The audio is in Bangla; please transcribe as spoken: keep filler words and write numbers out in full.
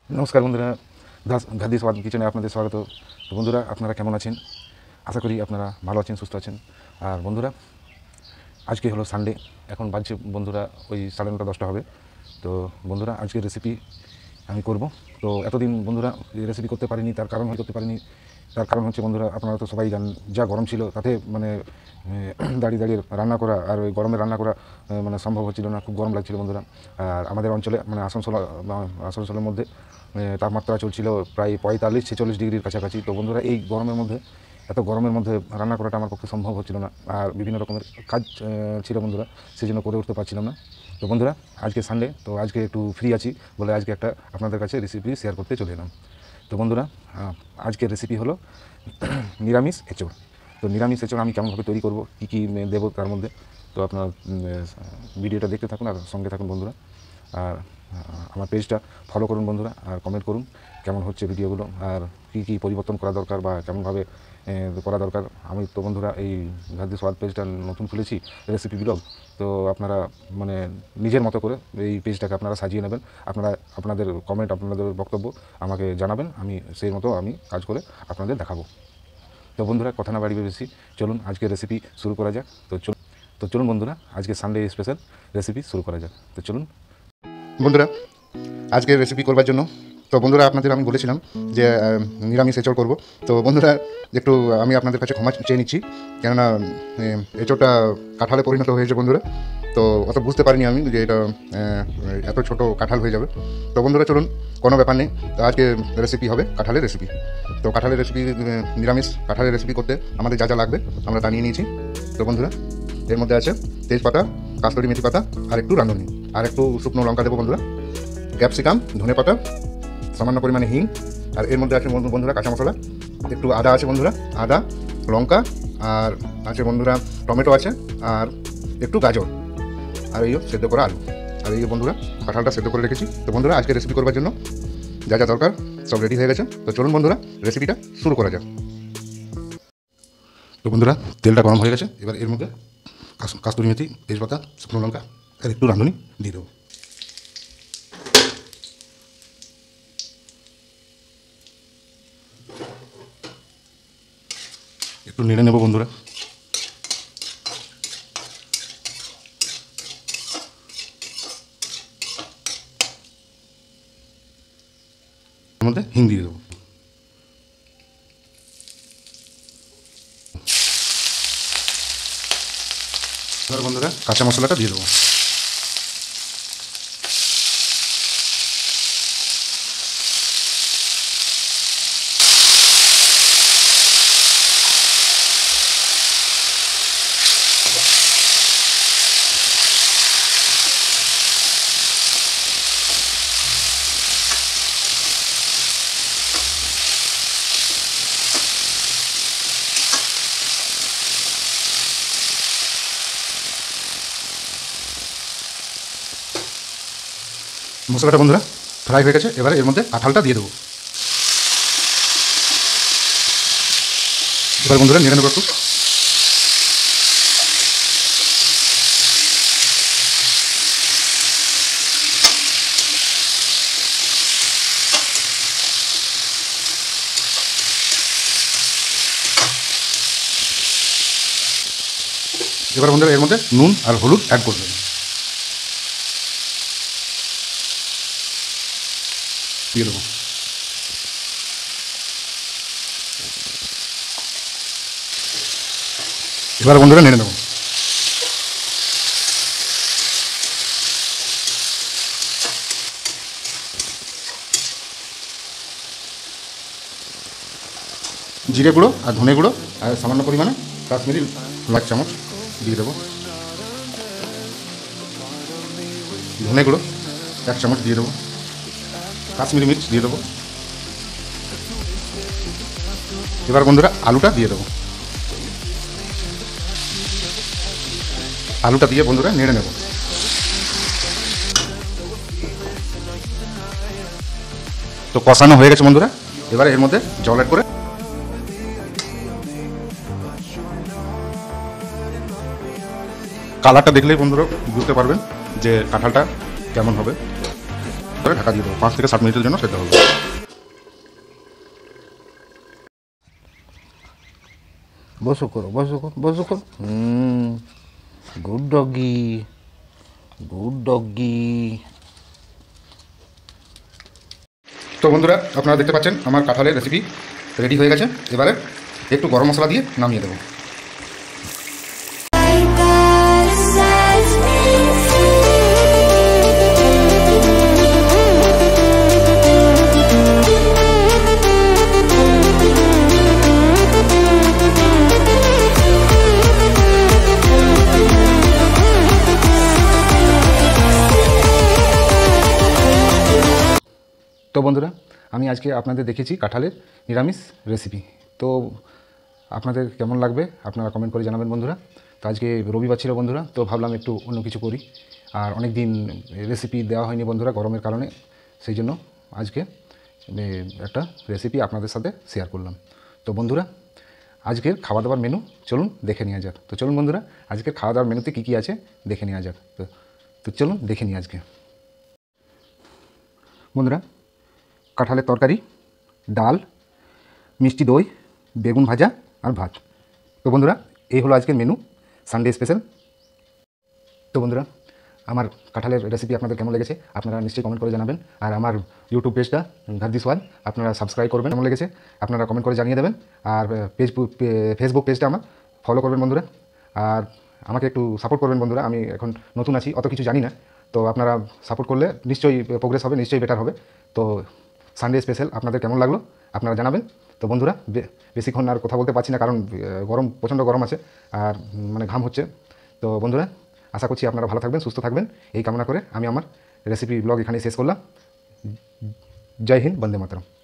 নমস্কার বন্ধুরা, দাস গাদি স্বাদ কিচেনে আপনাদের স্বাগত। তো বন্ধুরা, আপনারা কেমন আছেন? আশা করি আপনারা ভালো আছেন, সুস্থ আছেন। আর বন্ধুরা, আজকে হলো সানডে, এখন বাজছে বন্ধুরা ওই সাড়ে নটা দশটা হবে। তো বন্ধুরা, আজকের রেসিপি আমি করব। তো এতদিন বন্ধুরা এই রেসিপি করতে পারিনি, তার কারণ হয়তো করতে পারিনি। তার কারণ হচ্ছে বন্ধুরা, আপনারা তো সবাই জানেন যা গরম ছিল, তাতে মানে দাঁড়িয়ে দাঁড়িয়ে রান্না করা আর ওই গরমে রান্না করা মানে সম্ভব হচ্ছিল না, খুব গরম লাগছিল বন্ধুরা। আর আমাদের অঞ্চলে মানে আসানসোল আসানসোলের মধ্যে তাপমাত্রা চলছিল প্রায় পঁয়তাল্লিশ ছেচল্লিশ ডিগ্রির কাছাকাছি। তো বন্ধুরা, এই গরমের মধ্যে এত গরমের মধ্যে রান্না করাটা আমার পক্ষে সম্ভব হচ্ছিল না, আর বিভিন্ন রকমের কাজ ছিল বন্ধুরা, সেই জন্য করে উঠতে পারছিলাম না। তো বন্ধুরা, আজকে সানডে, তো আজকে একটু ফ্রি আছি বলে আজকে একটা আপনাদের কাছে রেসিপি শেয়ার করতে চলে এলাম। তো বন্ধুরা, আজকের রেসিপি হলো নিরামিষ এঁচোড়। তো নিরামিষ এঁচোড় আমি কেমনভাবে তৈরি করব, কী কী দেবো তার মধ্যে, তো আপনার ভিডিওটা দেখতে থাকুন আর সঙ্গে থাকুন বন্ধুরা। আর আমার পেজটা ফলো করুন বন্ধুরা, আর কমেন্ট করুন কেমন হচ্ছে ভিডিওগুলো, আর কী কী পরিবর্তন করা দরকার বা কেমনভাবে করা দরকার। আমি তো বন্ধুরা এই গাদি স্বাদ পেজটা নতুন খুলেছি, রেসিপি ব্লগ। তো আপনারা মানে নিজের মতো করে এই পেজটাকে আপনারা সাজিয়ে নেবেন। আপনারা আপনাদের কমেন্ট, আপনাদের বক্তব্য আমাকে জানাবেন, আমি সেই মতো আমি কাজ করে আপনাদের দেখাবো। তো বন্ধুরা, কথা না বাড়িয়ে বেশি, চলুন আজকে রেসিপি শুরু করা যাক। তো চলুন তো চলুন বন্ধুরা, আজকে সানডে স্পেশাল রেসিপি শুরু করা যাক। তো চলুন বন্ধুরা, আজকে রেসিপি করবার জন্য তো বন্ধুরা আপনাদের আমি বলেছিলাম যে নিরামিষ এঁচোড় করব। তো বন্ধুরা, একটু আমি আপনাদের কাছে ক্ষমা চেয়ে নিচ্ছি, কেননা এঁচোড়টা কাঁঠালে পরিণত হয়েছে বন্ধুরা। তো অত বুঝতে পারিনি আমি যে এটা এত ছোট কাঁঠাল হয়ে যাবে। তো বন্ধুরা চলুন, কোনো ব্যাপার নেই। তো আজকে রেসিপি হবে কাঁঠালের রেসিপি। তো কাঁঠালের রেসিপি, নিরামিষ কাঁঠালের রেসিপি করতে আমাদের যা যা লাগবে আমরা তা নিয়ে নিয়েছি। তো বন্ধুরা, এর মধ্যে আছে তেজপাতা, কাস্তুরি মেথি পাতা, আর একটু রাঁধুনি, আর একটু শুকনো লঙ্কা দেবো বন্ধুরা, ক্যাপসিকাম, ধনে পাতা, সামান্য পরিমাণে হিং, আর এর মধ্যে আছে বন্ধুরা কাঁচা মশলা, একটু আদা আছে বন্ধুরা, আদা, লঙ্কা, আর আছে বন্ধুরা টমেটো আছে, আর একটু গাজর, আর এই সেদ্ধ করা আলু, আর এই বন্ধুরা কাঁঠালটা সেদ্ধ করে রেখেছি। তো বন্ধুরা, আজকে রেসিপি করবার জন্য যা যা দরকার সব রেডি হয়ে গেছে। তো চলুন বন্ধুরা, রেসিপিটা শুরু করা যাক। তো বন্ধুরা, তেলটা গরম হয়ে গেছে, এবার এর মধ্যে কাস্তুরি মেথি, তেজপাতা, শুকনো লঙ্কা আর একটু রাঁধুনি দিয়ে দেবো। একটু নেড়ে নেব বন্ধুরা। এর মধ্যে হিং দিয়ে দেবো। এবার বন্ধুরা কাঁচা মশলাটা দিয়ে দেবো। মশলাটা বন্ধুরা ফ্রাই হয়ে গেছে, এবারে এর মধ্যে কাঁঠালটা দিয়ে দেবো। এবার বন্ধুরা নেড়ে নেব একটু। এবার বন্ধুরা এর মধ্যে নুন আর হলুদ অ্যাড করবেন, দিয়ে দেবো। এবার বন্ধুরা নেড়ে নেব। জিরে গুঁড়ো আর ধনে গুঁড়ো আর সামান্য পরিমাণে কাশ্মীরি লাল চামচ দিয়ে দেবো। ধনে গুঁড়ো এক চামচ দিয়ে দেবো, কাশ্মীরি মির্চ দিয়ে দেবো। এবার বন্ধুরা আলুটা দিয়ে দেবো। আলুটা দিয়ে বন্ধুরা নেড়ে নেব। তো কষানো হয়ে গেছে বন্ধুরা, এবার এর মধ্যে জল অ্যাড করে কালারটা দেখলেই বন্ধুরা বুঝতে পারবেন যে কাঁঠালটা কেমন হবে। করে ঢাকা দিয়ে দেবো, পাঁচ থেকে সাত মিনিটের জন্য সেদ্ধ হবে। বসো করো, বসো করো, বসো করো। হুম, গুড ডগি, গুড ডগি। তো বন্ধুরা, আপনারা দেখতে পাচ্ছেন আমার কাঁঠালের রেসিপি রেডি হয়ে গেছে। এবারে একটু গরম মশলা দিয়ে নামিয়ে দেবো। তো বন্ধুরা, আমি আজকে আপনাদের দেখেছি কাঁঠালের নিরামিষ রেসিপি। তো আপনাদের কেমন লাগবে আপনারা কমেন্ট করে জানাবেন বন্ধুরা। তো আজকে রবিবার ছিল বন্ধুরা, তো ভাবলাম একটু অন্য কিছু করি। আর অনেক দিন রেসিপি দেওয়া হয়নি বন্ধুরা গরমের কারণে, সেই জন্য আজকে একটা রেসিপি আপনাদের সাথে শেয়ার করলাম। তো বন্ধুরা, আজকের খাওয়া দাওয়ার মেনু চলুন দেখে নেওয়া যাক। তো চলুন বন্ধুরা, আজকের খাওয়া দাওয়ার মেনুতে কী কী আছে দেখে নেওয়া যাক। তো তো চলুন দেখে নিই আজকে। বন্ধুরা, কাঁঠালের তরকারি, ডাল, মিষ্টি দই, বেগুন ভাজা আর ভাত। তো বন্ধুরা, এই হলো আজকের মেনু, সানডে স্পেশাল। তো বন্ধুরা, আমার কাঁঠালের রেসিপি আপনাদের কেমন লেগেছে আপনারা নিশ্চয়ই কমেন্ট করে জানাবেন। আর আমার ইউটিউব পেজটা ঘাদ্দি সোয়াদ আপনারা সাবস্ক্রাইব করবেন, কেমন লেগেছে আপনারা কমেন্ট করে জানিয়ে দেবেন। আর পেজ ফেসবুক পেজটা আমার ফলো করবেন বন্ধুরা। আর আমাকে একটু সাপোর্ট করবেন বন্ধুরা, আমি এখন নতুন আছি, অত কিছু জানি না। তো আপনারা সাপোর্ট করলে নিশ্চয়ই প্রোগ্রেস হবে, নিশ্চয়ই বেটার হবে। তো সানডে স্পেশাল আপনাদের কেমন লাগলো আপনারা জানাবেন। তো বন্ধুরা, বেশিক্ষণ আর কথা বলতে পারছি না, কারণ গরম, প্রচণ্ড গরম আছে আর মানে ঘাম হচ্ছে। তো বন্ধুরা, আশা করছি আপনারা ভালো থাকবেন, সুস্থ থাকবেন, এই কামনা করে আমি আমার রেসিপি ব্লগ এখানে শেষ করলাম। জয় হিন্দ, বন্দে মাতরম।